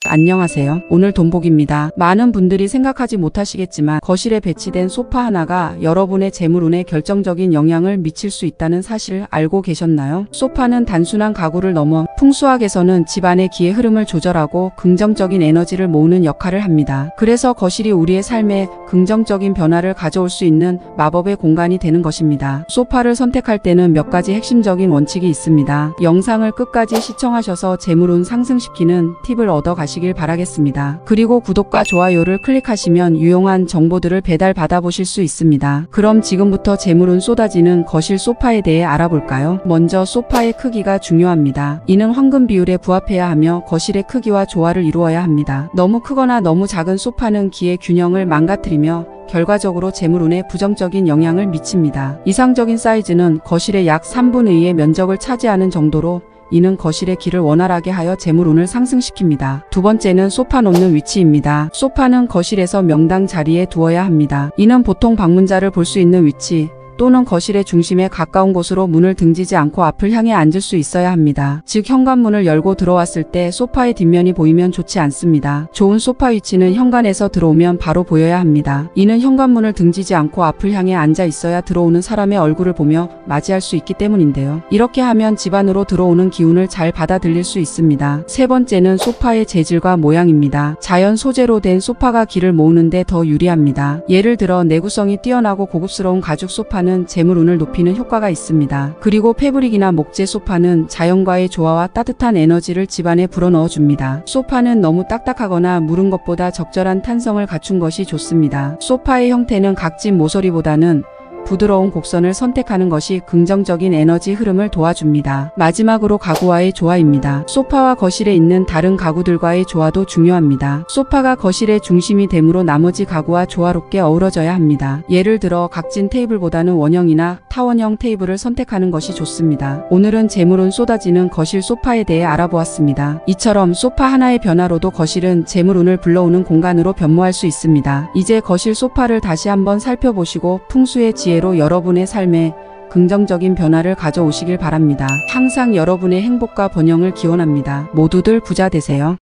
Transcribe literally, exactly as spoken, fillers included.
안녕하세요. 오늘 돈복입니다. 많은 분들이 생각하지 못하시겠지만 거실에 배치된 소파 하나가 여러분의 재물운에 결정적인 영향을 미칠 수 있다는 사실을 알고 계셨나요? 소파는 단순한 가구를 넘어 풍수학에서는 집안의 기의 흐름을 조절하고 긍정적인 에너지를 모으는 역할을 합니다. 그래서 거실이 우리의 삶에 긍정적인 변화를 가져올 수 있는 마법의 공간이 되는 것입니다. 소파를 선택할 때는 몇 가지 핵심적인 원칙이 있습니다. 영상을 끝까지 시청하셔서 재물운 상승시키는 팁을 얻어 가시길 바라겠습니다. 그리고 구독과 좋아요를 클릭하시면 유용한 정보들을 배달 받아보실 수 있습니다. 그럼 지금부터 재물운 쏟아지는 거실 소파에 대해 알아볼까요? 먼저 소파의 크기가 중요합니다. 이는 황금 비율에 부합해야 하며 거실의 크기와 조화를 이루어야 합니다. 너무 크거나 너무 작은 소파는 기의 균형을 망가뜨리며 결과적으로 재물운에 부정적인 영향을 미칩니다. 이상적인 사이즈는 거실의 약 삼분의 이의 면적을 차지하는 정도로 이는 거실의 기를 원활하게 하여 재물운을 상승시킵니다. 두 번째는 소파 놓는 위치입니다. 소파는 거실에서 명당 자리에 두어야 합니다. 이는 보통 방문자를 볼 수 있는 위치 또는 거실의 중심에 가까운 곳으로 문을 등지지 않고 앞을 향해 앉을 수 있어야 합니다. 즉 현관문을 열고 들어왔을 때 소파의 뒷면이 보이면 좋지 않습니다. 좋은 소파 위치는 현관에서 들어오면 바로 보여야 합니다. 이는 현관문을 등지지 않고 앞을 향해 앉아 있어야 들어오는 사람의 얼굴을 보며 맞이할 수 있기 때문인데요. 이렇게 하면 집 안으로 들어오는 기운을 잘 받아들일 수 있습니다. 세 번째는 소파의 재질과 모양입니다. 자연 소재로 된 소파가 기를 모으는 데 더 유리합니다. 예를 들어 내구성이 뛰어나고 고급스러운 가죽 소파 는 재물운을 높이는 효과가 있습니다. 그리고 패브릭이나 목재 소파는 자연과의 조화와 따뜻한 에너지를 집안에 불어넣어 줍니다. 소파는 너무 딱딱하거나 무른 것보다 적절한 탄성을 갖춘 것이 좋습니다. 소파의 형태는 각진 모서리보다는 부드러운 곡선을 선택하는 것이 긍정적인 에너지 흐름을 도와줍니다. 마지막으로 가구와의 조화입니다. 소파와 거실에 있는 다른 가구들과의 조화도 중요합니다. 소파가 거실의 중심이 되므로 나머지 가구와 조화롭게 어우러져야 합니다. 예를 들어 각진 테이블보다는 원형이나 타원형 테이블을 선택하는 것이 좋습니다. 오늘은 재물운 쏟아지는 거실 소파에 대해 알아보았습니다. 이처럼 소파 하나의 변화로도 거실은 재물운을 불러오는 공간으로 변모할 수 있습니다. 이제 거실 소파를 다시 한번 살펴보시고 풍수의 지혜 로 여러분의 삶에 긍정적인 변화를 가져오시길 바랍니다. 항상 여러분의 행복과 번영을 기원합니다. 모두들 부자 되세요.